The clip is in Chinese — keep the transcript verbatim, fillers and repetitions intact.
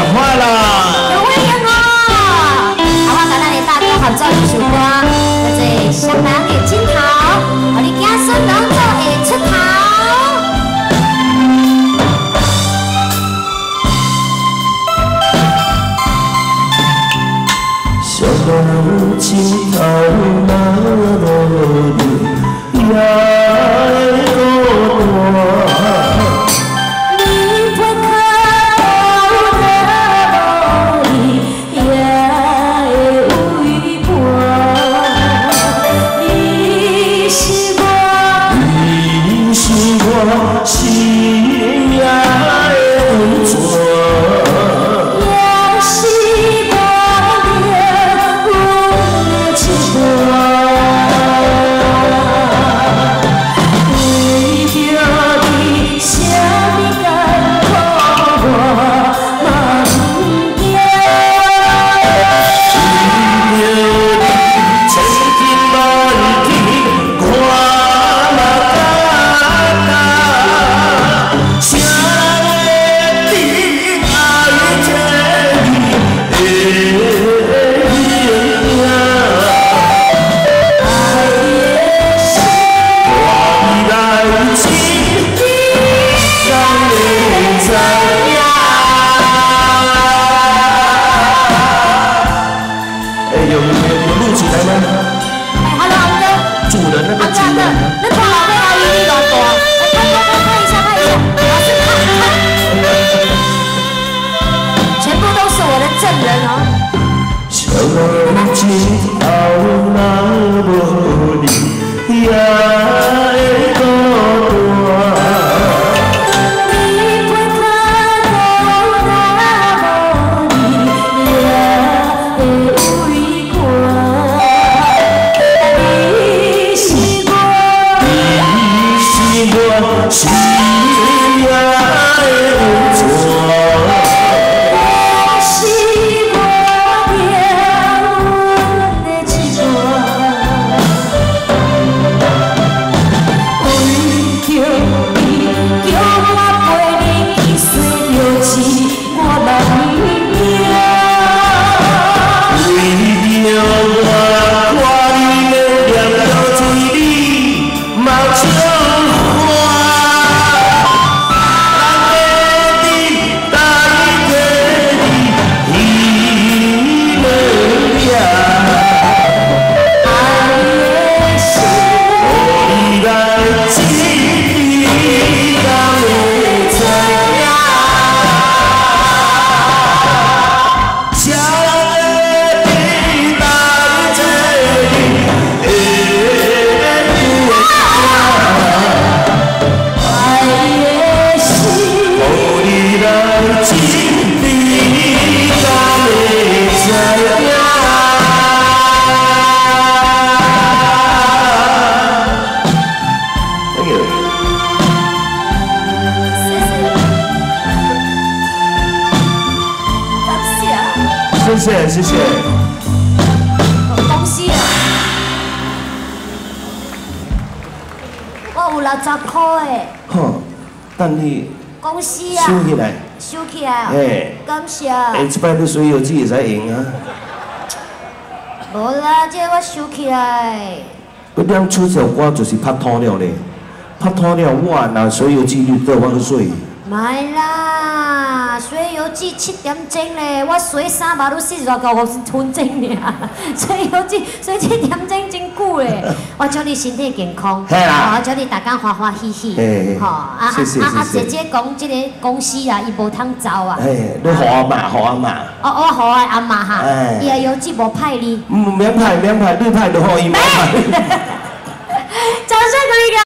快了！ 有欢迎哦！好，我甲咱的大哥合作一首歌，叫做《双人的枕头》，互你子孙拢做会出头。 双人的枕头若无你，也会孤单。 谢谢谢谢， 恭喜啊！我有六十块的。 吼，等你恭喜啊！ 收起来， 收起来啊！ 嘿， 感谢。 哎，这摆你水油纸会使用啊？ 无啦，这我收起来。 不然出首歌就是拍拖了咧，拍拖了我若水油纸你倒我去水。 买啦，水油纸七点钟咧，我水三百都四十九五分钟尔，水油纸水七点钟真久咧。我祝你身体健康，我祝你大家欢欢喜喜，吼啊啊啊啊！姐姐讲这个公司啊，伊无通走啊。 哎，你互阿妈，互阿妈。 哦，我互我阿妈哈，伊个油纸无派你。 唔免派，免派，你派就好伊免派。 掌声鼓励。